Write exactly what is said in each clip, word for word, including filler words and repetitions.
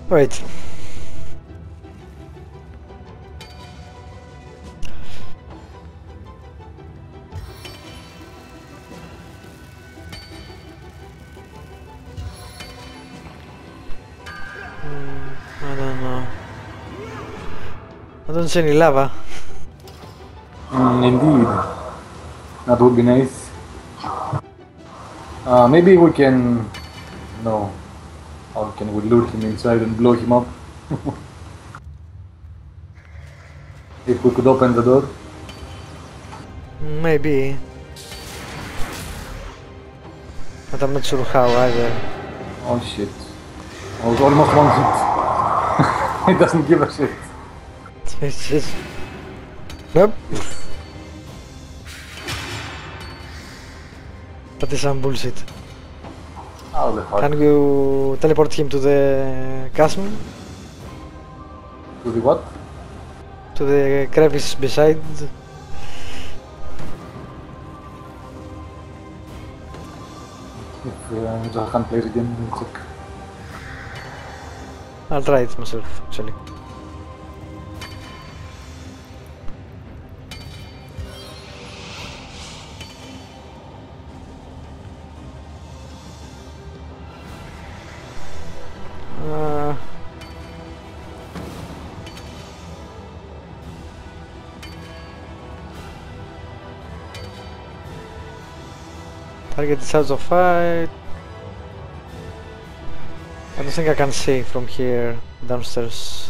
Wait. Mm, I don't know. I don't see any lava. Mm, indeed. That would be nice. Uh, maybe we can... No. How can we lure him inside and blow him up? If we could open the door. Maybe. But I'm not sure how either. Oh shit. I was almost one hit. It doesn't give a shit. It's just... Nope. That is some bullshit. How the fuck? Can you teleport him to the chasm? To the what? To the crevice beside? If uh, Jahan plays again, we'll check. I'll try it myself, actually. Uh, target is out of fight. I don't think I can see from here downstairs.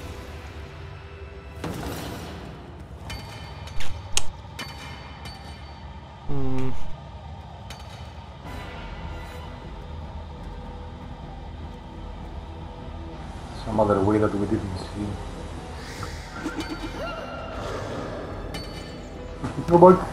Hmm. Some other way that we didn't see. Go back.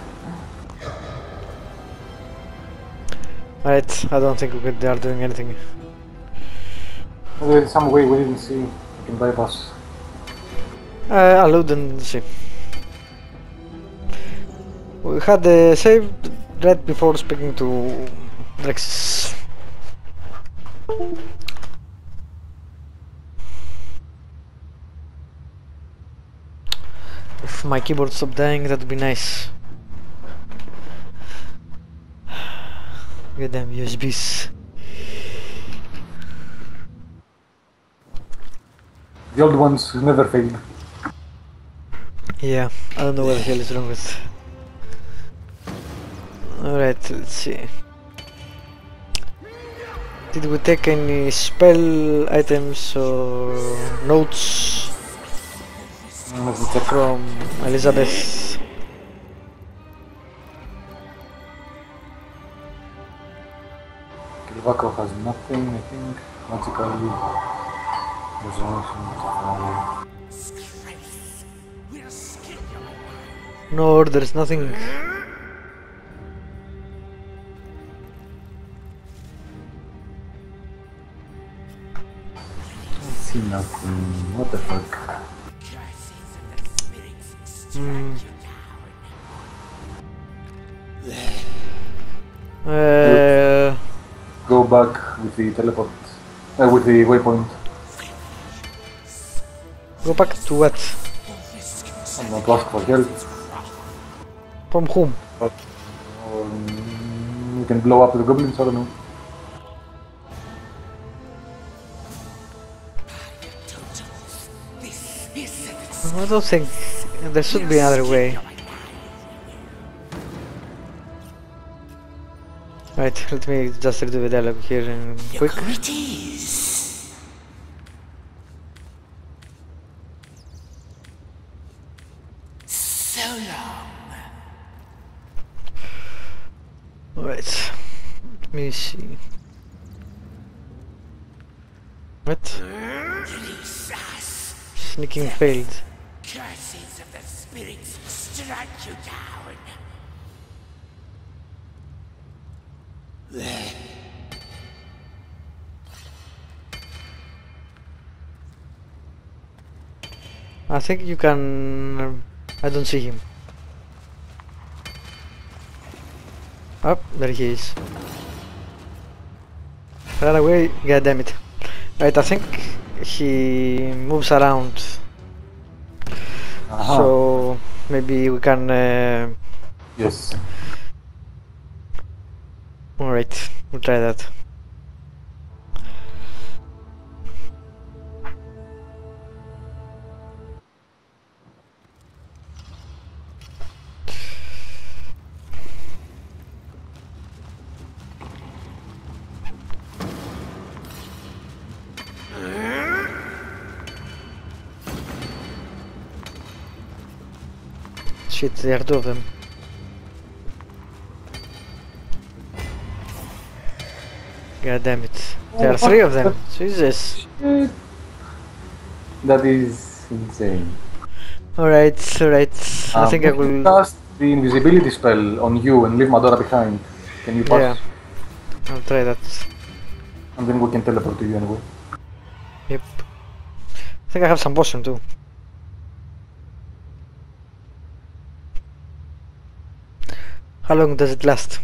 Alright, I don't think we could, they are doing anything. There is some way we didn't see. We can bypass. Uh, I'll load and see. We had a save right before speaking to Drexis. If my keyboard stopped dying, that would be nice. Goddamn U S Bs. The old ones never failed. Yeah, I don't know what the hell is wrong with. Alright, let's see. Did we take any spell items or notes from Elizabeth? Kilvako has nothing, I think. Magically. No, there's nothing. I see nothing. What the fuck? Hmm. Uh, Go back with the teleport. Uh, with the waypoint. go back to what? I'm not ask for help. From whom? But um, you can blow up the goblins, I don't know. I don't think there should be another way. Right, let me just redo the dialogue here and quick. So long. Right, let me see. What? Sneaking failed. Curses of the spirits strike you down. I think you can... I don't see him. Oh, there he is. Run away, god damn it. Right, I think he moves around. Uh-huh. So maybe we can. Uh, Yes. Alright, we'll try that. Shit, there are two of them. God damn it. There are three of them. Jesus. Shit. That is insane. Alright, alright. I Um, think I if you will. cast the invisibility spell on you and leave Madora behind, can you pass? Yeah, I'll try that. And then we can teleport to you anyway. Yep. I think I have some potion too. How long does it last?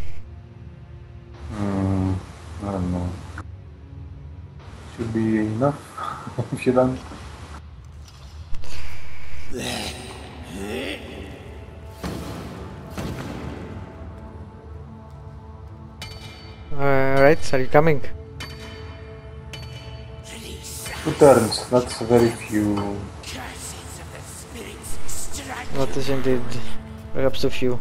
Hmm, I don't know. Should be enough if you're done. Alright, are you coming? Release. Two turns, that's very few. Curses of the spirits strike. That is indeed perhaps too few.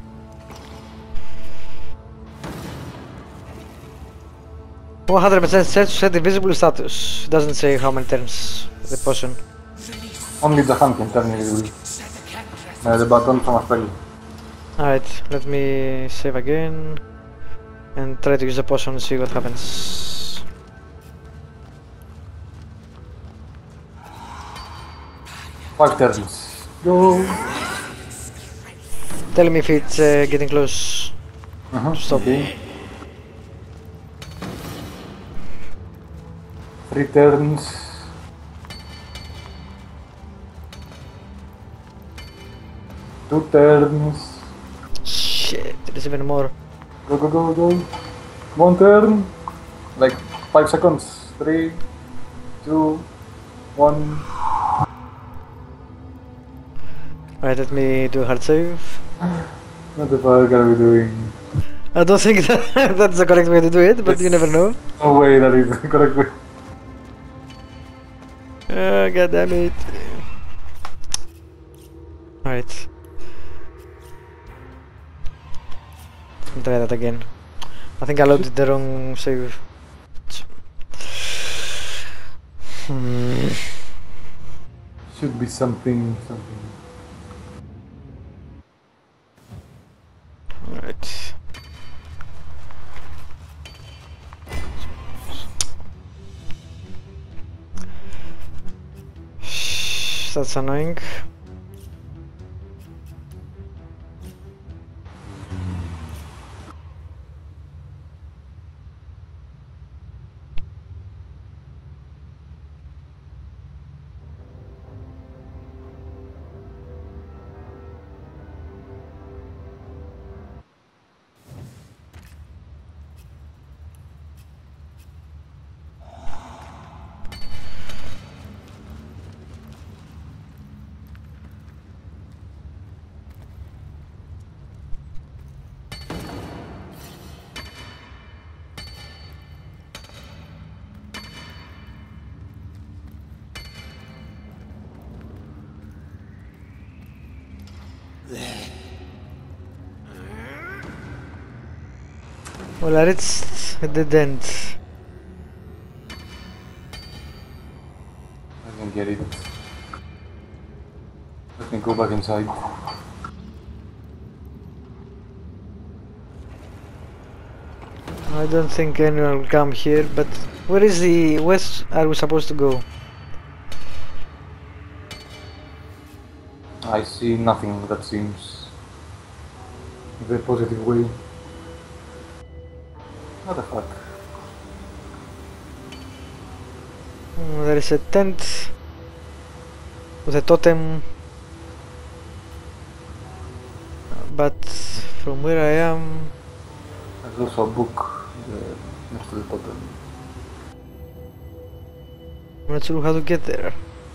one hundred percent set to set invisible status. Doesn't say how many turns the potion. Only the hand can turn invisible. Uh, the button from a spell. Alright, let me save again and try to use the potion and see what happens. Five turns. Go! Tell me if it's uh, getting close. Uh-huh. Stop. Okay. Three turns. Two turns. Shit, there's even more. Go, go, go, go. One turn. Like five seconds. Three, two, one. Alright, let me do a hard save. What the fuck are we doing? I don't think that that's the correct way to do it, but you never know. No way that is the correct way. Oh, god damn it. Alright. I'll try that again. I think I loaded the wrong save. Hmm. Should be something, something. Alright. That's annoying. Well, I reached a dead end. I can get it. Let me go back inside. I don't think anyone will come here, but where is the west? Are we supposed to go? I see nothing that seems the positive way. What the fuck? Mm, there is a tent with a totem, but from where I am, There's also a book uh, next to the bottom. I'm not sure how to get there.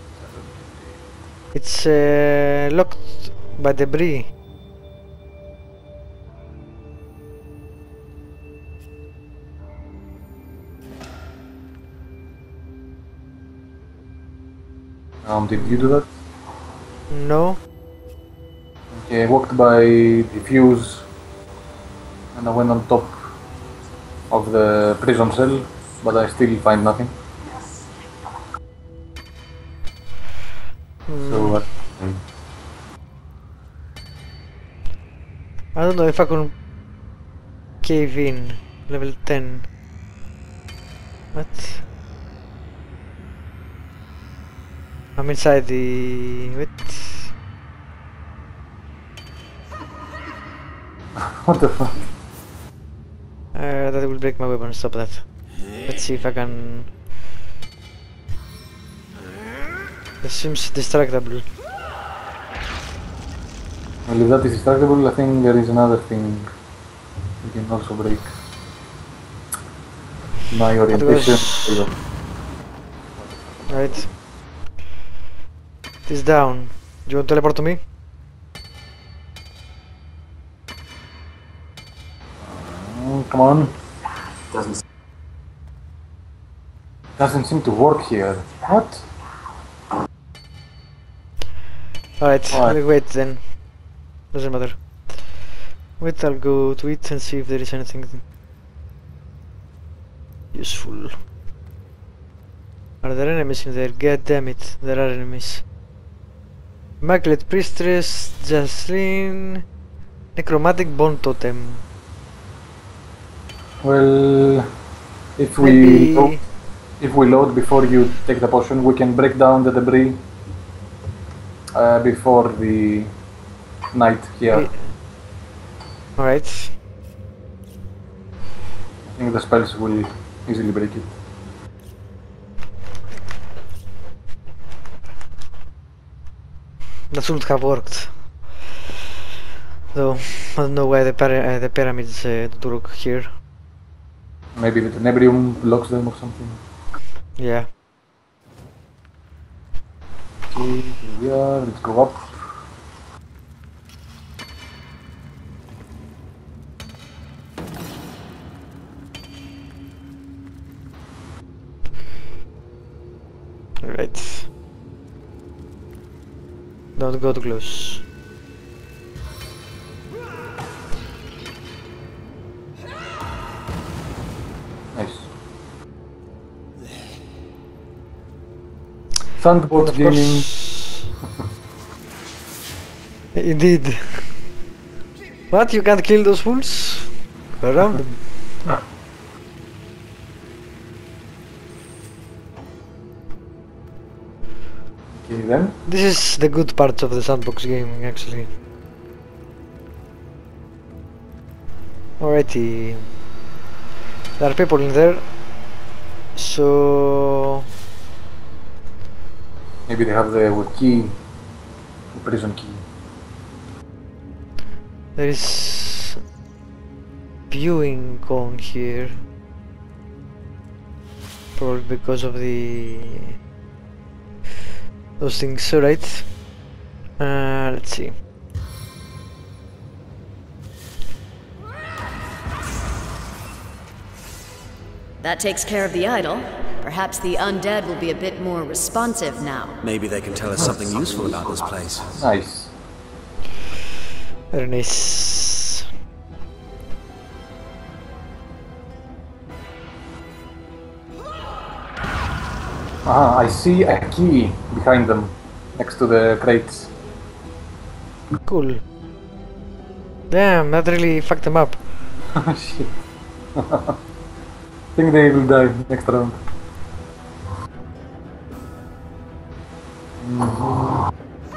It's uh, locked by debris. Um, did you do that? No. Okay, I walked by the fuse and I went on top of the prison cell, but I still find nothing. Mm. So, uh, I don't know if I can cave in. Level ten. What? I'm inside the... What? what the fuck? Uh, that will break my weapon, stop that. Let's see if I can... This seems destructible. Well, if that is destructible, I think there is another thing we can also break. My orientation. There you go. Right. It is down. Do you want to teleport to me? Mm, come on. Doesn't doesn't seem to work here. What? Alright, Alright. we'll wait then. Doesn't matter. Wait, I'll go to it and see if there is anything useful. Are there enemies in there? God damn it, there are enemies. Immaculate Priestess, Jaslyn, Necromantic Bone Totem. Well, if we Maybe... load, if we load before you take the potion, we can break down the debris uh, before the night here. Alright. I think the spells will easily break it. That should have worked. Though, I don't know why the, para uh, the pyramids uh, don't work here. Maybe the tenebrium blocks them or something. Yeah. Okay, here we are, let's go up. Alright. Don't go too close. Nice. Sandbox gaming. Indeed. What? You can't kill those fools? Go around them. Okay then. This is the good part of the sandbox gaming, actually. Alrighty. There are people in there. So... Maybe they have the key, the prison key. There is... viewing going here. Probably because of the... those things, right? Uh, let's see. That takes care of the idol. Perhaps the undead will be a bit more responsive now. Maybe they can tell us something useful about this place. Nice. Very nice. Ah, I see a key behind them, next to the crates. Cool. Damn, that really fucked them up. Shit. I think they will die next round. Mm-hmm.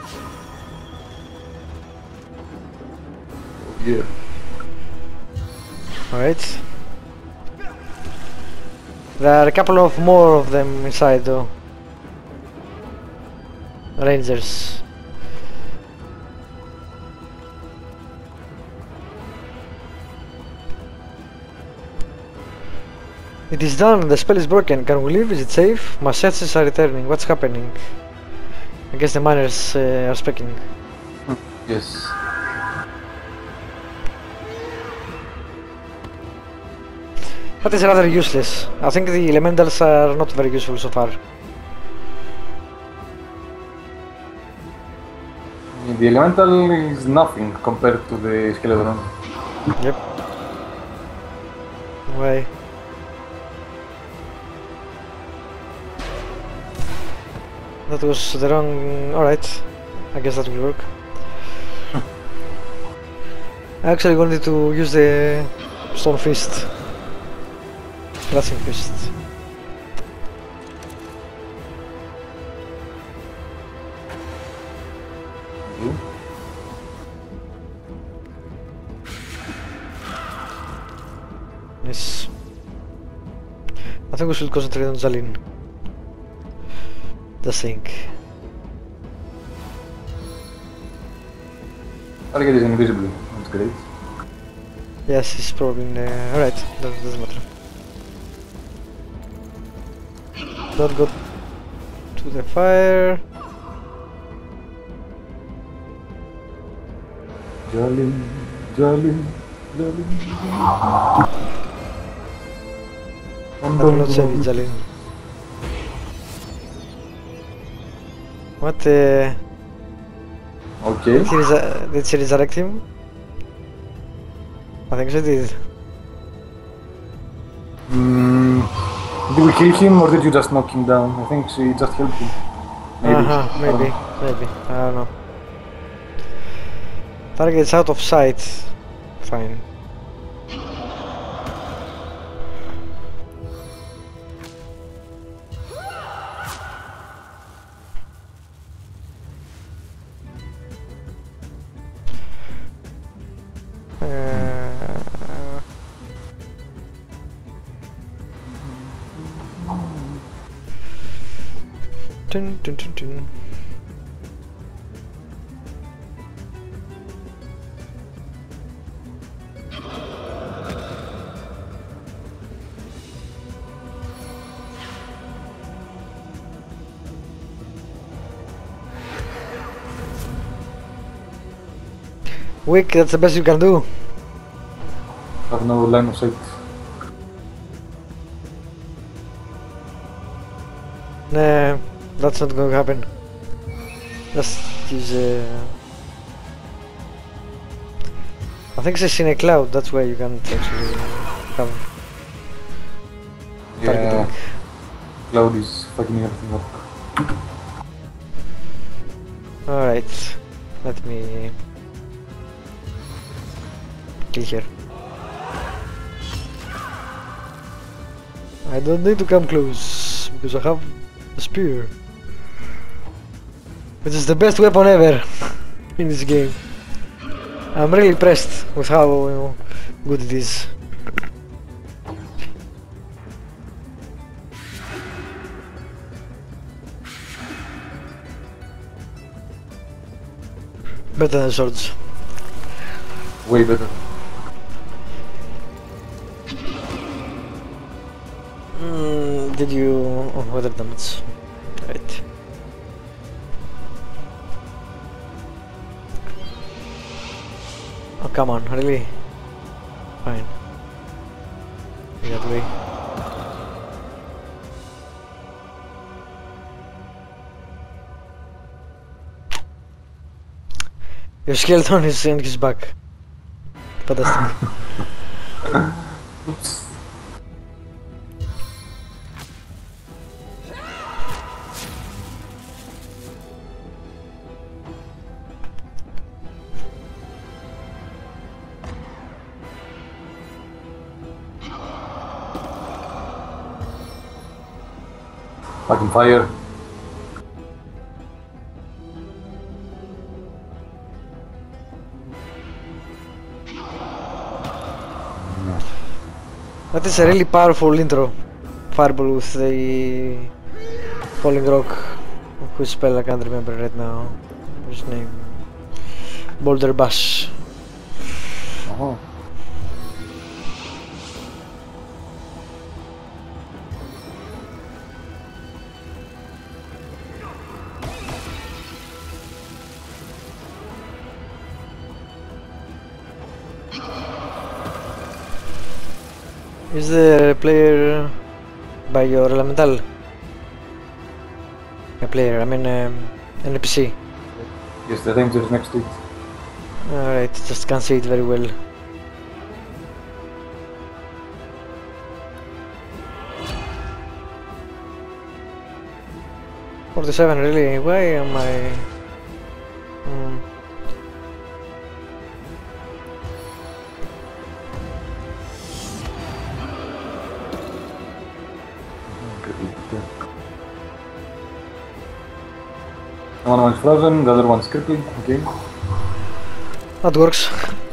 Yeah. Alright. There are a couple of more of them inside though. Rangers. It is done, the spell is broken. Can we leave? Is it safe? My senses are returning. What's happening? I guess the miners uh, are speaking. Yes. That is rather useless. I think the elementals are not very useful so far. The elemental is nothing compared to the skeleton. Yep. Why? That was the wrong... Alright. I guess that will work. I actually wanted to use the stone fist. Blessing fist. You? Yes. I think we should concentrate on Jalin. The sink. Target is invisible. That's great. Yes, he's probably in the... Alright, that doesn't matter. Don't go to the fire. Jalin, Jalin, Jalin. I will not save you, Jalin. What the... Okay. Did she, resa did she resurrect him? I think she did. Mm, did we kill him or did you just knock him down? I think she just helped him. Maybe. Uh-huh, maybe, maybe. I don't know. Target's out of sight. Fine. Dun, dun, dun, dun. Wick, that's the best you can do. I have no line of sight. Nah, that's not going to happen. Just use uh... I think she's in a cloud, that's why you can't actually have targeting. Yeah. Cloud is fucking everything up. Alright, let me kill her. I don't need to come close because I have a spear, which is the best weapon ever in this game. I'm really impressed with how you know, good it is. Better than swords. Way better. Mm, did you... oh, weather damage. Right. Oh, come on, really? Fine. That way. Your skeleton is in his back. Fantastic. Oops. Fucking fire. That is a really powerful intro. Fireball with the falling rock. Whose spell I can't remember right now. His name. Boulder Bash. Oh. Is the player by your elemental? A player, I mean um, an N P C. Yes, the ranger is next to it. Alright, just can't see it very well. forty-seven, really? Why am I... Hmm. One one's frozen, the other one's crippling. Okay. That works.